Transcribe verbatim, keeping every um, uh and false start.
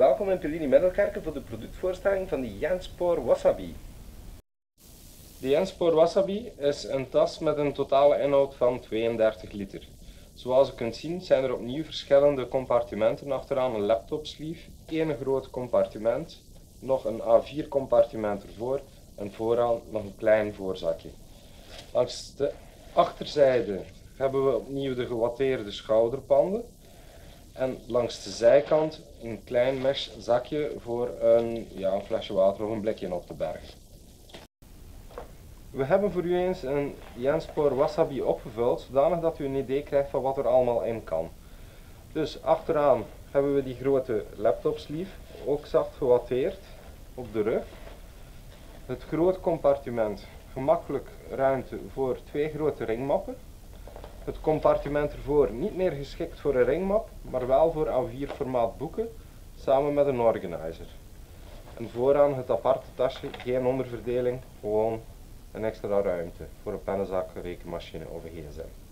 Welkom in Pellini Middelkerke voor de productvoorstelling van de Janspor Wasabi. De Janspor Wasabi is een tas met een totale inhoud van tweeëndertig liter. Zoals je kunt zien zijn er opnieuw verschillende compartimenten achteraan een laptopsleeve, één groot compartiment, nog een A vier compartiment ervoor en vooraan nog een klein voorzakje. Langs de achterzijde hebben we opnieuw de gewatteerde schouderpanden en langs de zijkant een klein mesh zakje voor een, ja, een flesje water of een blikje op te bergen. We hebben voor u eens een Janspor Wasabi opgevuld, zodanig dat u een idee krijgt van wat er allemaal in kan. Dus achteraan hebben we die grote laptopsleeve, ook zacht gewatteerd op de rug. Het groot compartiment, gemakkelijk ruimte voor twee grote ringmappen. Het compartiment ervoor niet meer geschikt voor een ringmap, maar wel voor A vier formaat boeken, samen met een organizer. En vooraan het aparte tasje, geen onderverdeling, gewoon een extra ruimte voor een pennenzak, een rekenmachine of een gsm.